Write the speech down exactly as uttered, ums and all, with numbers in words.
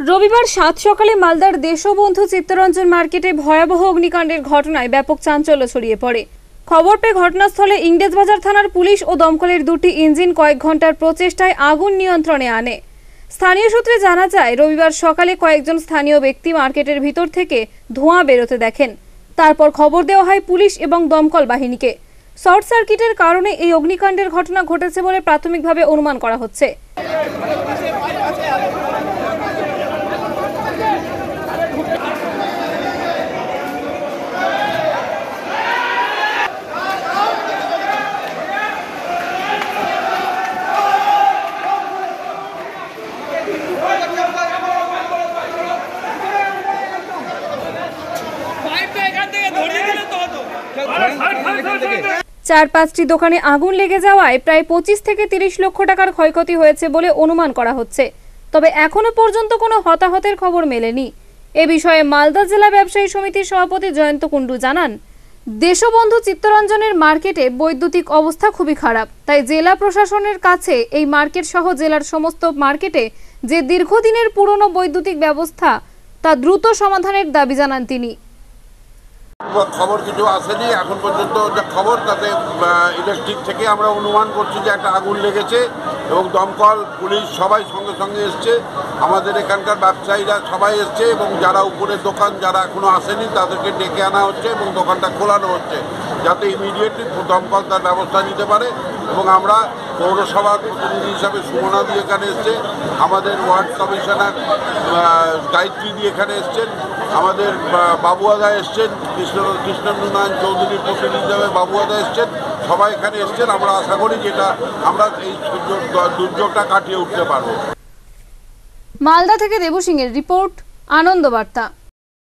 রবিবার সাত সকালে মালদার দেশবন্ধু চিত্তরঞ্জন মার্কেটে ভয়াবহ অগ্নিকাণ্ডের ঘটনায় ব্যাপক চাঞ্চল্য ছড়িয়ে পড়ে। খবর পেয়ে ঘটনাস্থলে ইংরেজবাজার থানার পুলিশ ও দমকলের দুটি ইঞ্জিন কয়েক ঘন্টার প্রচেষ্টায় আগুন নিয়ন্ত্রণে আনে। স্থানীয় সূত্রে জানা যায়, রবিবার সকালে কয়েকজন স্থানীয় ব্যক্তি মার্কেটের ভিতর থেকে ধোঁয়া বেরোতে দেখেন। তারপর খবর দেওয়া হয় পুলিশ এবং দমকল বাহিনীকে। শর্ট সার্কিটের কারণে এই অগ্নিকাণ্ডের ঘটনা ঘটেছে বলে প্রাথমিকভাবে অনুমান করা হচ্ছে। চার পাঁচটি দোকানে আগুন লেগে যাওয়ায় প্রায় পঁচিশ থেকে তিরিশ লক্ষ টাকার ক্ষয়ক্ষতি হয়েছে বলে অনুমান করা হচ্ছে। তবে এখনো পর্যন্ত কোনো হতাহতের খবর মেলেনি। এ বিষয়ে মালদা জেলা ব্যবসায়ী সমিতির সভাপতি জয়ন্ত কুণ্ডু জানান, দেশবন্ধু চিত্তরঞ্জনের মার্কেটে বৈদ্যুতিক অবস্থা খুবই খারাপ। তাই জেলা প্রশাসনের কাছে এই মার্কেট সহ জেলার সমস্ত মার্কেটে যে দীর্ঘদিনের পুরনো বৈদ্যুতিক ব্যবস্থা তা দ্রুত সমাধানের দাবি জানান তিনি। খবর কিছু আসেনি এখন পর্যন্ত, যা খবর তাতে ইলেকট্রিক থেকে আমরা অনুমান করছি যে একটা আগুন লেগেছে এবং দমকল পুলিশ সবাই সঙ্গে সঙ্গে এসছে। আমাদের এখানকার ব্যবসায়ীরা সবাই এসছে এবং যারা উপরের দোকান যারা এখনো আসেনি তাদেরকে ডেকে আনা হচ্ছে এবং দোকানটা খোলানো হচ্ছে, যাতে ইমিডিয়েটলি দমকল তার ব্যবস্থা নিতে পারে। এবং আমরা পৌরসভার প্রতিনিধি হিসাবে সুমনা দিয়ে এখানে এসছে, আমাদের ওয়ার্ড কমিশনার গায়ত্রী দিয়ে এখানে এসছেন, আমাদের বাবুয়াদা এসছেন, কৃষ্ণ কৃষ্ণেন্দু নারায়ণ চৌধুরীর প্রতিনিধি হিসাবে বাবুয়াদা এসছেন, সবাই এখানে এসছেন। আমরা আশা করি যেটা আমরা এই দুর্যোগটা কাটিয়ে উঠতে পারবো। মালদা থেকে দেবু সিংয়ের রিপোর্ট, আনন্দ বার্তা।